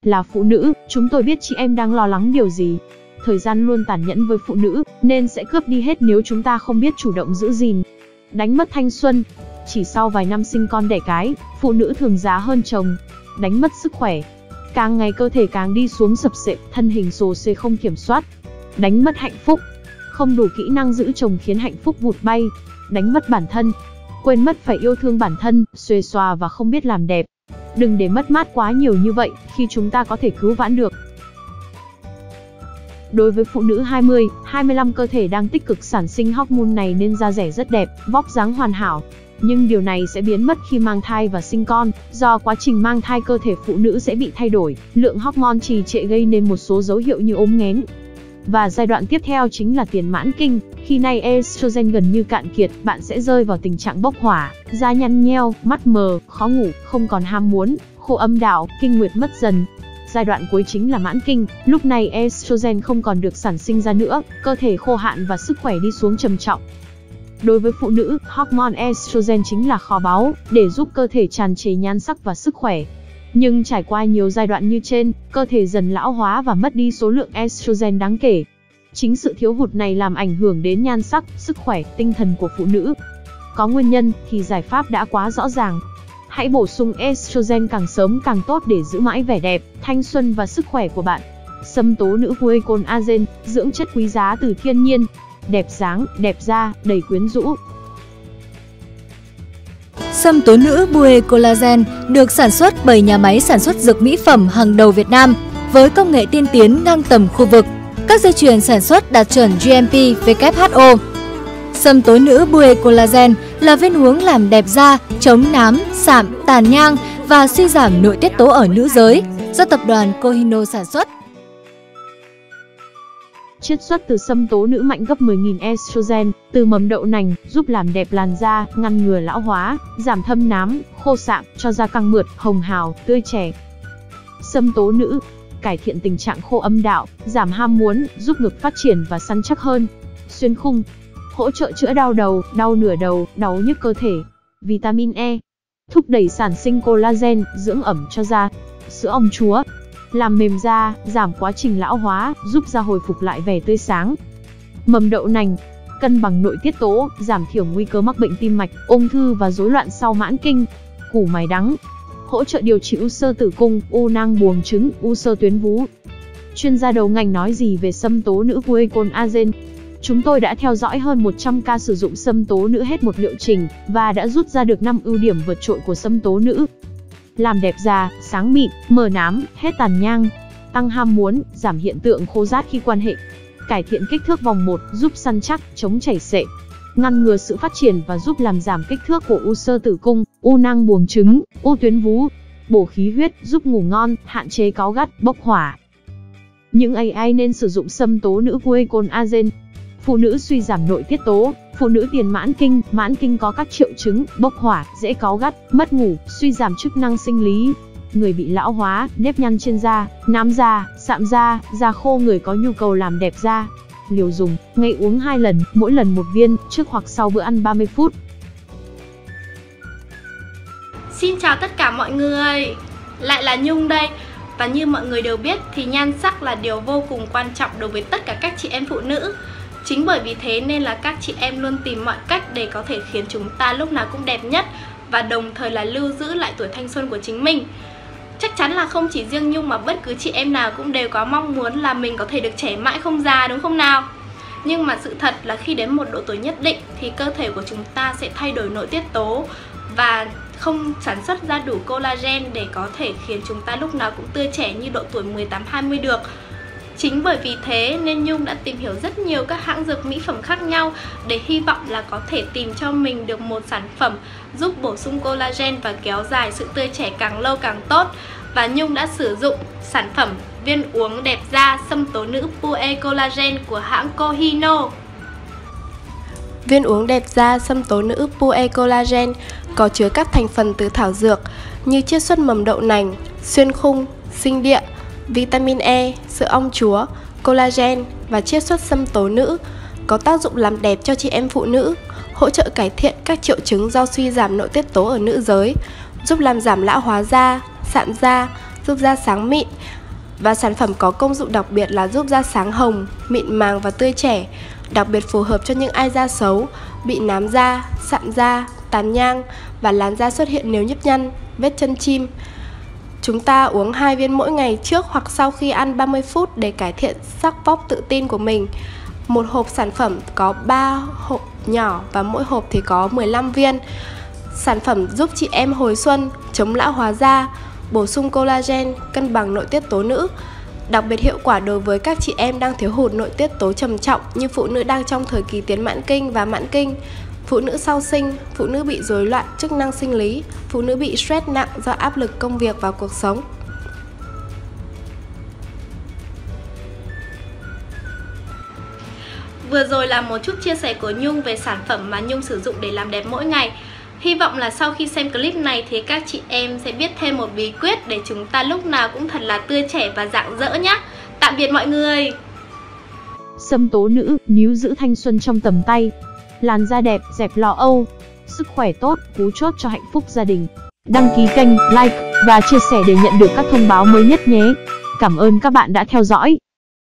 Là phụ nữ, chúng tôi biết chị em đang lo lắng điều gì. Thời gian luôn tàn nhẫn với phụ nữ, nên sẽ cướp đi hết nếu chúng ta không biết chủ động giữ gìn. Đánh mất thanh xuân. Chỉ sau vài năm sinh con đẻ cái, phụ nữ thường già hơn chồng. Đánh mất sức khỏe. Càng ngày cơ thể càng đi xuống sập xệ, thân hình xồ xê không kiểm soát. Đánh mất hạnh phúc. Không đủ kỹ năng giữ chồng khiến hạnh phúc vụt bay. Đánh mất bản thân. Quên mất phải yêu thương bản thân, xuề xòa và không biết làm đẹp. Đừng để mất mát quá nhiều như vậy, khi chúng ta có thể cứu vãn được. Đối với phụ nữ 20, 25 cơ thể đang tích cực sản sinh hormone này nên da dẻ rất đẹp, vóc dáng hoàn hảo. Nhưng điều này sẽ biến mất khi mang thai và sinh con, do quá trình mang thai cơ thể phụ nữ sẽ bị thay đổi, lượng hormone trì trệ gây nên một số dấu hiệu như ốm nghén. Và giai đoạn tiếp theo chính là tiền mãn kinh, khi này estrogen gần như cạn kiệt, bạn sẽ rơi vào tình trạng bốc hỏa, da nhăn nheo, mắt mờ, khó ngủ, không còn ham muốn, khô âm đạo, kinh nguyệt mất dần. Giai đoạn cuối chính là mãn kinh, lúc này estrogen không còn được sản sinh ra nữa, cơ thể khô hạn và sức khỏe đi xuống trầm trọng. Đối với phụ nữ, hormone estrogen chính là kho báu, để giúp cơ thể tràn trề nhan sắc và sức khỏe. Nhưng trải qua nhiều giai đoạn như trên, cơ thể dần lão hóa và mất đi số lượng estrogen đáng kể. Chính sự thiếu hụt này làm ảnh hưởng đến nhan sắc, sức khỏe, tinh thần của phụ nữ. Có nguyên nhân thì giải pháp đã quá rõ ràng. Hãy bổ sung estrogen càng sớm càng tốt để giữ mãi vẻ đẹp, thanh xuân và sức khỏe của bạn. Sâm tố nữ Puecolagen, dưỡng chất quý giá từ thiên nhiên. Đẹp dáng, đẹp da, đầy quyến rũ. Sâm tố nữ Puecolagen được sản xuất bởi nhà máy sản xuất dược mỹ phẩm hàng đầu Việt Nam với công nghệ tiên tiến ngang tầm khu vực. Các dây chuyền sản xuất đạt chuẩn GMP WHO. Sâm tố nữ Puecolagen là viên uống làm đẹp da, chống nám, sạm, tàn nhang và suy giảm nội tiết tố ở nữ giới, do tập đoàn Kohino sản xuất. Chiết xuất từ sâm tố nữ mạnh gấp 10.000 estrogen từ mầm đậu nành, giúp làm đẹp làn da, ngăn ngừa lão hóa, giảm thâm nám, khô sạm, cho da căng mượt, hồng hào, tươi trẻ. Sâm tố nữ cải thiện tình trạng khô âm đạo, giảm ham muốn, giúp ngực phát triển và săn chắc hơn. Xuyên khung hỗ trợ chữa đau đầu, đau nửa đầu, đau nhức cơ thể. Vitamin E thúc đẩy sản sinh collagen, dưỡng ẩm cho da. Sữa ong chúa làm mềm da, giảm quá trình lão hóa, giúp da hồi phục lại vẻ tươi sáng. Mầm đậu nành cân bằng nội tiết tố, giảm thiểu nguy cơ mắc bệnh tim mạch, ung thư và rối loạn sau mãn kinh. Củ mài đắng hỗ trợ điều trị u xơ tử cung, u nang buồng trứng, u xơ tuyến vú. Chuyên gia đầu ngành nói gì về sâm tố nữ Puecolagen? Chúng tôi đã theo dõi hơn 100 ca sử dụng sâm tố nữ hết một liệu trình và đã rút ra được 5 ưu điểm vượt trội của sâm tố nữ. Làm đẹp da, sáng mịn, mờ nám, hết tàn nhang, tăng ham muốn, giảm hiện tượng khô rát khi quan hệ, cải thiện kích thước vòng 1, giúp săn chắc, chống chảy xệ, ngăn ngừa sự phát triển và giúp làm giảm kích thước của u xơ tử cung, u nang buồng trứng, u tuyến vú, bổ khí huyết, giúp ngủ ngon, hạn chế cáu gắt, bốc hỏa. Những ai nên sử dụng sâm tố nữ Puecolagen? Phụ nữ suy giảm nội tiết tố, phụ nữ tiền mãn kinh có các triệu chứng bốc hỏa, dễ cáu gắt, mất ngủ, suy giảm chức năng sinh lý. Người bị lão hóa, nếp nhăn trên da, nám da, sạm da, da khô, người có nhu cầu làm đẹp da. Liều dùng, ngày uống 2 lần, mỗi lần 1 viên, trước hoặc sau bữa ăn 30 phút. Xin chào tất cả mọi người, lại là Nhung đây. Và như mọi người đều biết thì nhan sắc là điều vô cùng quan trọng đối với tất cả các chị em phụ nữ. Chính bởi vì thế nên là các chị em luôn tìm mọi cách để có thể khiến chúng ta lúc nào cũng đẹp nhất và đồng thời là lưu giữ lại tuổi thanh xuân của chính mình. Chắc chắn là không chỉ riêng Nhung mà bất cứ chị em nào cũng đều có mong muốn là mình có thể được trẻ mãi không già, đúng không nào? Nhưng mà sự thật là khi đến một độ tuổi nhất định thì cơ thể của chúng ta sẽ thay đổi nội tiết tố và không sản xuất ra đủ collagen để có thể khiến chúng ta lúc nào cũng tươi trẻ như độ tuổi 18-20 được. Chính bởi vì thế nên Nhung đã tìm hiểu rất nhiều các hãng dược mỹ phẩm khác nhau để hy vọng là có thể tìm cho mình được một sản phẩm giúp bổ sung collagen và kéo dài sự tươi trẻ càng lâu càng tốt. Và Nhung đã sử dụng sản phẩm viên uống đẹp da sâm tố nữ Puecolagen của hãng Kohino. Viên uống đẹp da sâm tố nữ Puecolagen có chứa các thành phần từ thảo dược như chiết xuất mầm đậu nành, xuyên khung, sinh địa, vitamin E, sữa ong chúa, collagen và chiết xuất sâm tố nữ, có tác dụng làm đẹp cho chị em phụ nữ, hỗ trợ cải thiện các triệu chứng do suy giảm nội tiết tố ở nữ giới, giúp làm giảm lão hóa da, sạm da, giúp da sáng mịn. Và sản phẩm có công dụng đặc biệt là giúp da sáng hồng, mịn màng và tươi trẻ, đặc biệt phù hợp cho những ai da xấu, bị nám da, sạm da, tàn nhang và làn da xuất hiện nếu nhức nhăn, vết chân chim. Chúng ta uống 2 viên mỗi ngày trước hoặc sau khi ăn 30 phút để cải thiện sắc vóc tự tin của mình. Một hộp sản phẩm có 3 hộp nhỏ và mỗi hộp thì có 15 viên. Sản phẩm giúp chị em hồi xuân, chống lão hóa da, bổ sung collagen, cân bằng nội tiết tố nữ. Đặc biệt hiệu quả đối với các chị em đang thiếu hụt nội tiết tố trầm trọng như phụ nữ đang trong thời kỳ tiến mãn kinh và mãn kinh, phụ nữ sau sinh, phụ nữ bị rối loạn chức năng sinh lý, phụ nữ bị stress nặng do áp lực công việc và cuộc sống. Vừa rồi là một chút chia sẻ của Nhung về sản phẩm mà Nhung sử dụng để làm đẹp mỗi ngày. Hy vọng là sau khi xem clip này thì các chị em sẽ biết thêm một bí quyết để chúng ta lúc nào cũng thật là tươi trẻ và rạng rỡ nhé. Tạm biệt mọi người. Sâm tố nữ, níu giữ thanh xuân trong tầm tay. Làn da đẹp, dẹp lo âu. Sức khỏe tốt, cú chốt cho hạnh phúc gia đình. Đăng ký kênh, like và chia sẻ để nhận được các thông báo mới nhất nhé. Cảm ơn các bạn đã theo dõi.